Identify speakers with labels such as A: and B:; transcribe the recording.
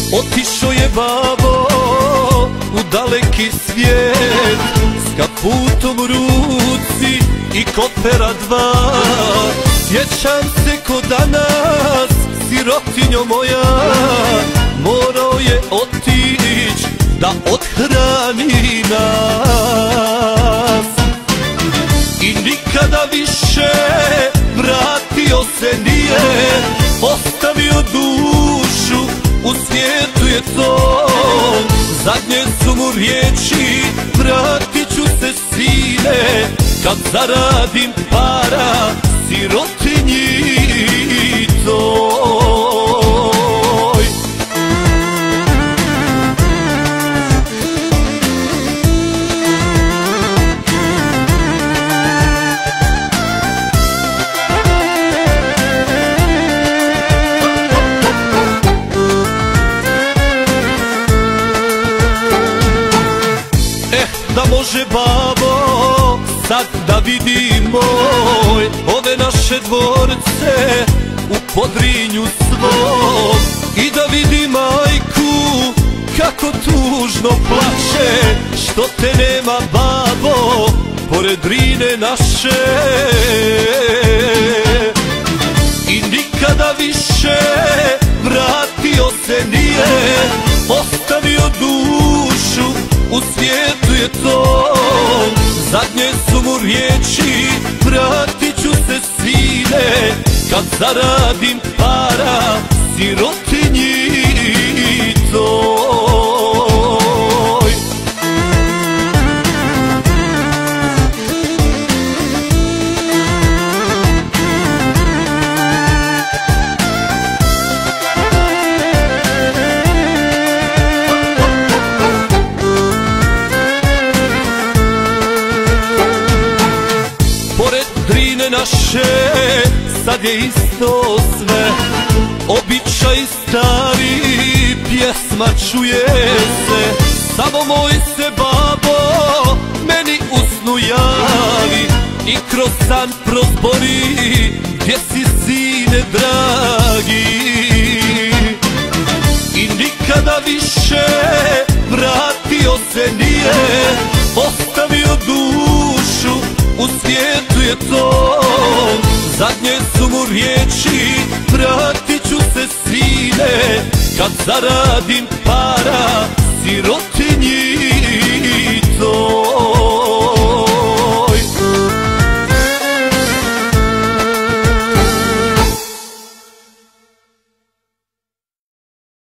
A: Otišao je babo u daleki svijet, s kaputom u ruci i kopera dva. Sjećam se ko danas, sirotinjo moja, morao je otić da odhrani nas. I nikada više vratio se nije, ostavio dušu, u svijetu je to. Zadnje su mu riječi, vratit ću se sine, kad zaradim para, sirotinji toj. Da može babo sad da vidi moj ove naše dvorce u Podrinju svom, i da vidi majku kako tužno plače što te nema babo pored Drine naše. I nikada više vratio se nije, ostavio dušu, u svijetu je to. Zadnje su mu riječi, vratit ću se sine, kad zaradim para, sirotinji toj. Drine naše, sad je isto sve, običaj stari, pjesma čuje se. Samo moj se babo meni u snu javi i kroz san prozbori, gdje si sine dragi. I nikada više vratio se nije, ostavio dušu, u svijetu je to. Zadnje su mu riječi, vratit ću se sine, kad zaradim para, siroti